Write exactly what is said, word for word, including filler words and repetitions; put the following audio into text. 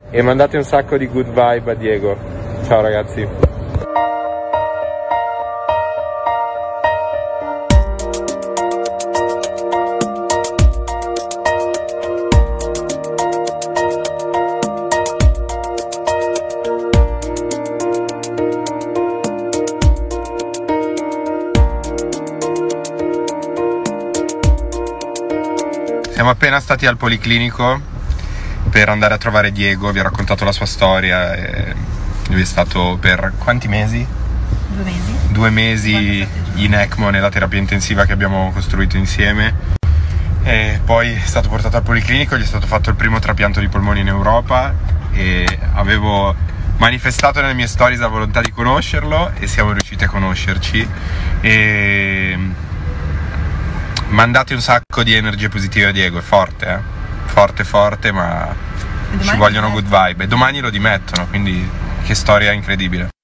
E mandate un sacco di good vibe a Diego. Ciao ragazzi. Siamo appena stati al Policlinico per andare a trovare Diego, vi ho raccontato la sua storia. E lui è stato per quanti mesi? Due mesi. Due mesi in ECMO nella terapia intensiva che abbiamo costruito insieme. E poi è stato portato al Policlinico, gli è stato fatto il primo trapianto di polmoni in Europa e avevo manifestato nelle mie stories la volontà di conoscerlo e siamo riusciti a conoscerci. E mandate un sacco di energie positive a Diego, è forte, eh? Forte, forte, ma ci vogliono good vibe. E domani lo dimettono, quindi che storia incredibile.